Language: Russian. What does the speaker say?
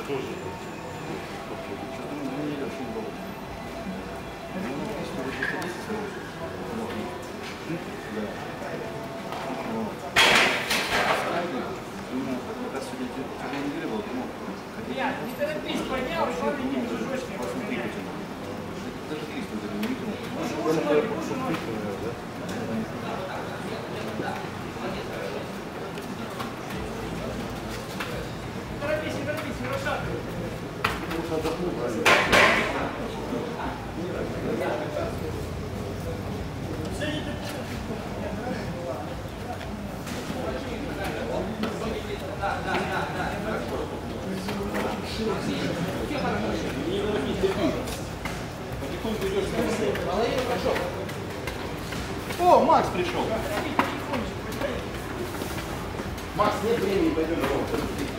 Тоже. Что-то не очень было. Да. Когда сегодня тяжелая неделя была, думал, не торопись, поднял, что ты не чужочки. даже 300 уже не видел. Не торопись, не расшатывай. Потихоньку идешь. О, Макс пришел. Макс, нет времени, пойдем.